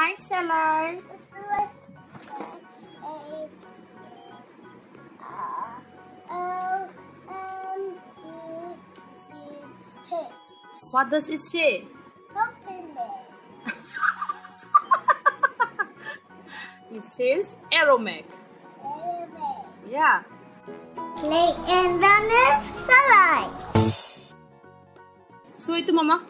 night, Salai. What does it say? Open it. It says AEROMECH. AEROMECH. Yeah. Play and learn Salai. So itu Mama.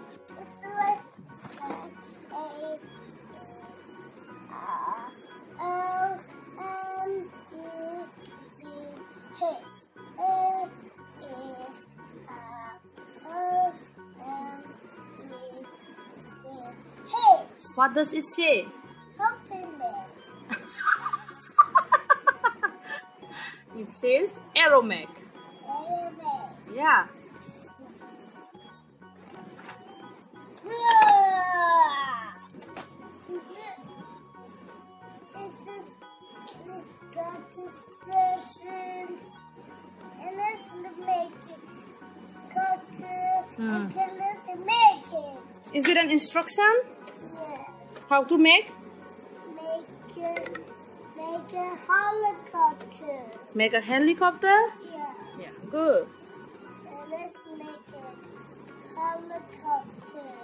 What does it say? Open it. It says AEROMECH. AEROMECH. Yeah. This got expressions, and let's make it cartoon, and let's make it. Is it an instruction? Yes. How to make? Make a helicopter. Make a helicopter? Yeah. Yeah, good. And let's make a helicopter.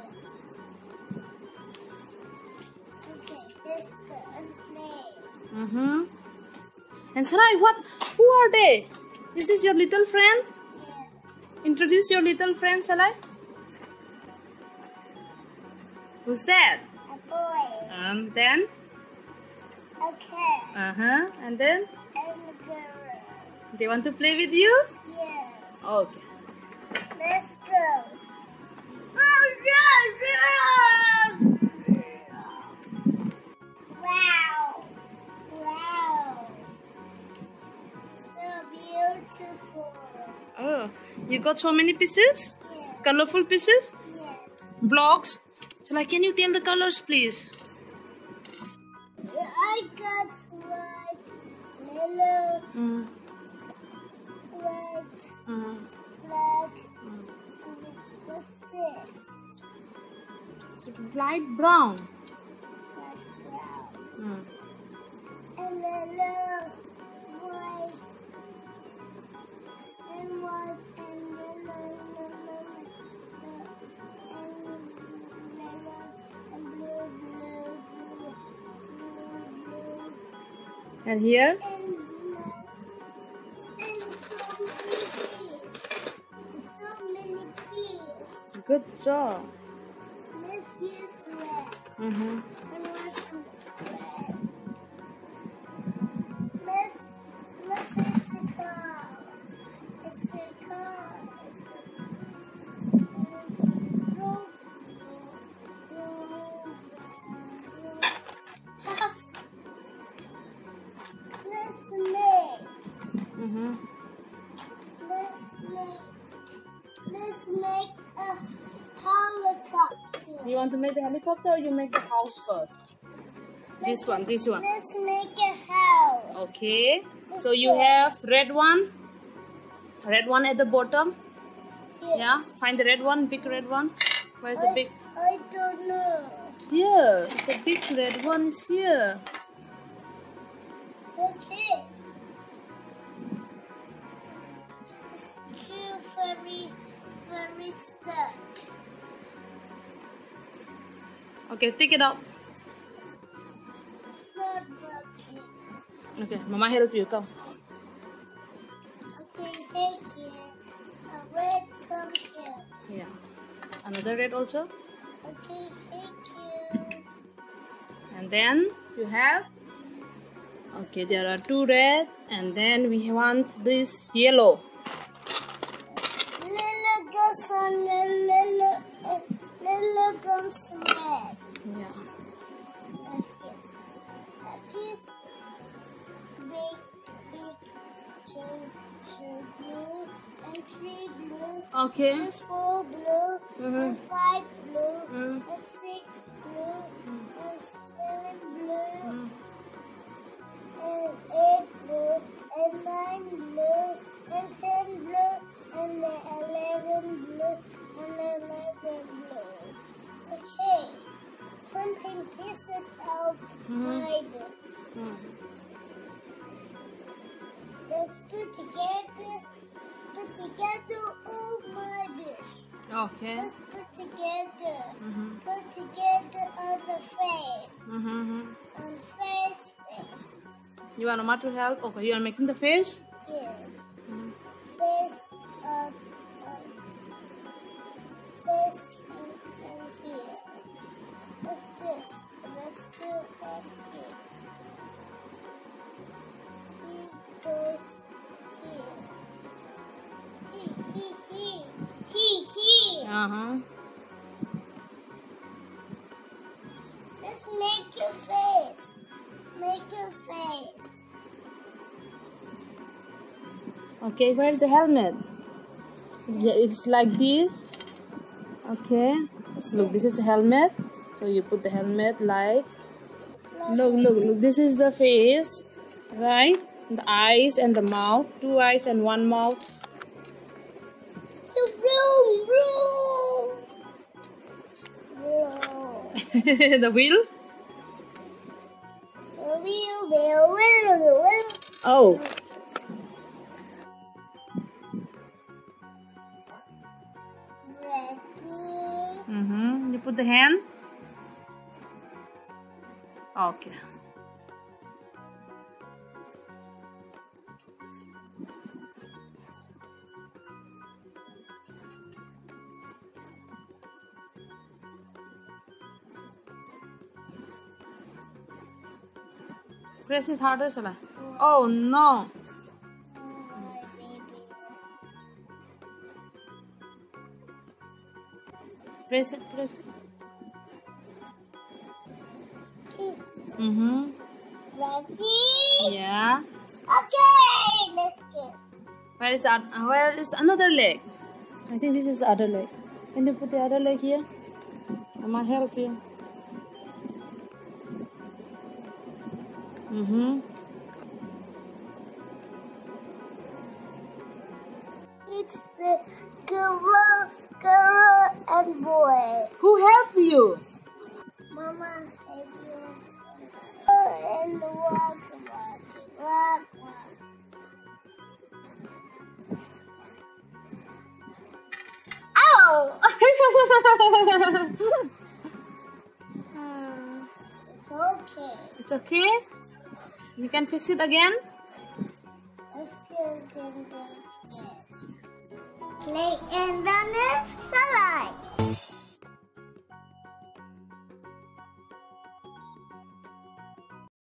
Okay, this good. Mm-hmm. And Salai, who are they? Is this your little friend? Yeah. Introduce your little friend, Salai. Who's that? A boy. And then? A cat. And then? And a girl. They want to play with you? Yes. Okay. Let's go. Wow. Wow. So beautiful. Oh, you got so many pieces? Yes. Colorful pieces? Yes. Blocks? Salai, can you tell the colors, please? I got white, yellow, white, black. What's this? It's light brown. Black, brown. Mm. And yellow, white, and white, and yellow, and blue, blue, blue, blue. And here? And black, and so many pieces. Good job. Let's use red. Mm-hmm. And wash some red. Let's use a car. It's a car. Let's make. Mm-hmm. Let's make a helicopter. You want to make the helicopter or you make the house first? This one. Let's make a house. Okay. So you have red one at the bottom. Yes. Yeah. Find the red one, big red one. Where's the big? I don't know. Here. The big red one is here. Okay. It's too very stuck. Okay, take it out. It's not working. Okay, Mama help you. Come. Okay, thank you. A red come here. Yeah. Another red also. Okay, thank you. And then you have. Okay, there are two red, and then we want this yellow. Little goes on little goes red. Yeah. Let's get a piece. Big, two blue, and 3 blues. Okay. And 4 blue, and 5 blue, and 6 blue, and 7 blue, and 8 blue, and 9 blue, and 10 blue, and 11 blue, and 11 blue. Okay, something This is our my book. Let's put together all my books. Okay. Let's put together. Put together on the face. On face. You want Mama to help? Okay, you are making the face? Yes. Face face and here. What's this? Let's do it here. He goes here. He. Let's make a face. Make a face. Okay, where's the helmet? Yeah, it's like this. Okay. Look, this is a helmet. So you put the helmet like. Look. This is the face, right? The eyes and the mouth. 2 eyes and 1 mouth. So room. The wheel. Wheel. Oh. Ready. You put the hand. Okay. Press it harder, Salai. Oh no. My baby. Press it. Kiss. Ready? Yeah. Okay, let's kiss. Where is another leg? I think this is the other leg. Can you put the other leg here? I might help you. It's the girl and boy. Who helped you? Mama helped us. And walk. Ow! It's okay. It's okay? You can fix it again? Let's do it again. Play and learn Salai.